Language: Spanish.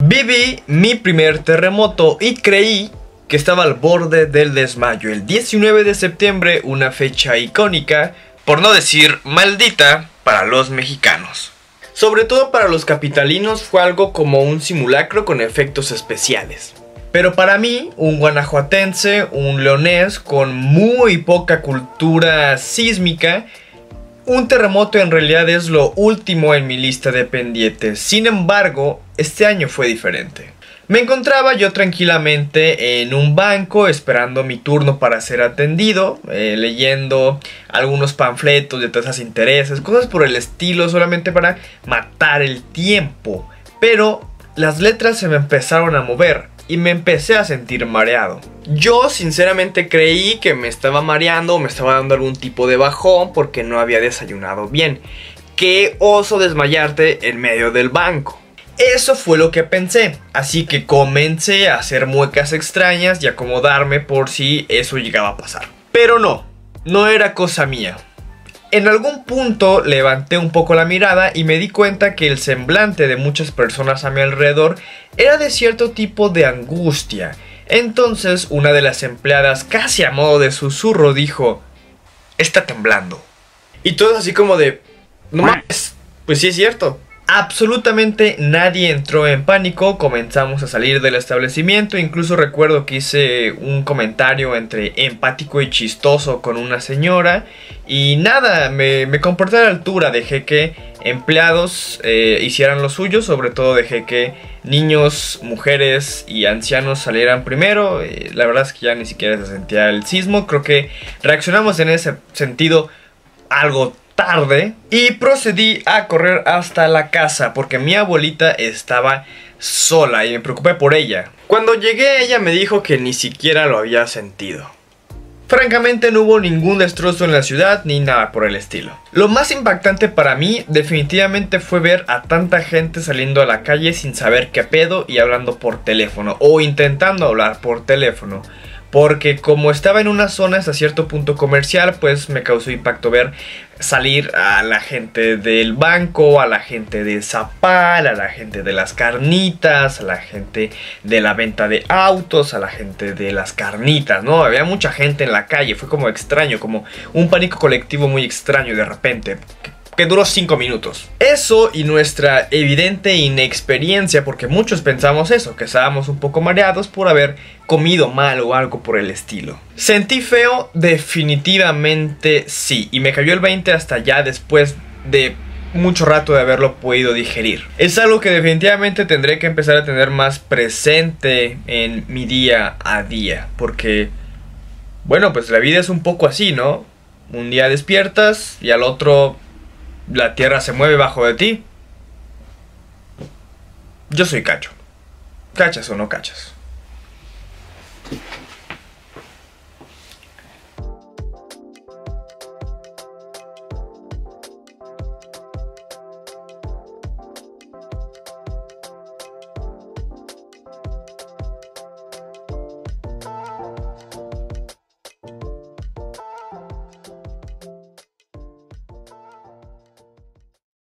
Viví mi primer terremoto y creí que estaba al borde del desmayo. El 19 de septiembre, una fecha icónica, por no decir maldita, para los mexicanos. Sobre todo para los capitalinos fue algo como un simulacro con efectos especiales. Pero para mí, un guanajuatense, un leonés con muy poca cultura sísmica, un terremoto en realidad es lo último en mi lista de pendientes. Sin embargo, este año fue diferente. Me encontraba yo tranquilamente en un banco esperando mi turno para ser atendido, leyendo algunos panfletos de tasas de intereses, cosas por el estilo, solamente para matar el tiempo. Pero las letras se me empezaron a mover y me empecé a sentir mareado. Yo sinceramente creí que me estaba mareando o me estaba dando algún tipo de bajón porque no había desayunado bien. ¡Qué oso desmayarte en medio del banco! Eso fue lo que pensé, así que comencé a hacer muecas extrañas y acomodarme por si eso llegaba a pasar. Pero no era cosa mía. En algún punto levanté un poco la mirada y me di cuenta que el semblante de muchas personas a mi alrededor era de cierto tipo de angustia. Entonces una de las empleadas, casi a modo de susurro, dijo: "Está temblando". Y todos así como de: "No mames, pues sí es cierto". Absolutamente nadie entró en pánico, comenzamos a salir del establecimiento, incluso recuerdo que hice un comentario entre empático y chistoso con una señora y nada, me comporté a la altura, dejé que empleados hicieran lo suyo, sobre todo dejé que niños, mujeres y ancianos salieran primero, la verdad es que ya ni siquiera se sentía el sismo, creo que reaccionamos en ese sentido algo tarde y procedí a correr hasta la casa porque mi abuelita estaba sola y me preocupé por ella. Cuando llegué, ella me dijo que ni siquiera lo había sentido. Francamente no hubo ningún destrozo en la ciudad ni nada por el estilo. Lo más impactante para mí definitivamente fue ver a tanta gente saliendo a la calle sin saber qué pedo y hablando por teléfono o intentando hablar por teléfono. Porque como estaba en una zona hasta cierto punto comercial, pues me causó impacto ver salir a la gente del banco, a la gente de Zapal, a la gente de las carnitas, a la gente de la venta de autos, a la gente de las carnitas, ¿no? Había mucha gente en la calle, fue como extraño, como un pánico colectivo muy extraño de repente, que duró 5 minutos. Eso y nuestra evidente inexperiencia, porque muchos pensamos eso, que estábamos un poco mareados por haber comido mal o algo por el estilo. ¿Sentí feo? Definitivamente sí, y me cayó el 20 hasta ya después de mucho rato de haberlo podido digerir. Es algo que definitivamente tendré que empezar a tener más presente en mi día a día, porque, bueno, pues la vida es un poco así, ¿no? Un día despiertas y al otro la tierra se mueve bajo de ti. Yo soy Cacho. ¿Cachas o no cachas?